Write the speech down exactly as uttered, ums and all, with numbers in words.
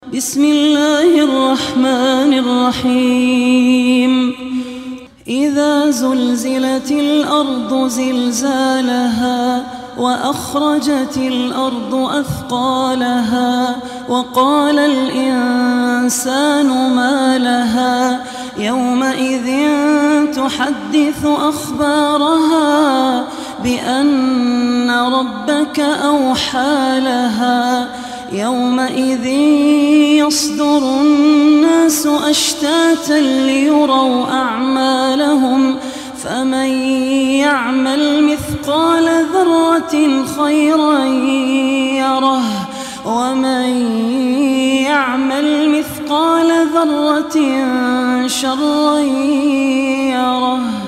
بسم الله الرحمن الرحيم إذا زلزلت الأرض زلزالها وأخرجت الأرض أثقالها وقال الإنسان ما لها يومئذ تحدث أخبارها بأن ربك أوحى لها يومئذ يصدر الناس أشتاتا ليروا أعمالهم فمن يعمل مثقال ذرة خيرا يره ومن يعمل مثقال ذرة شرا يره.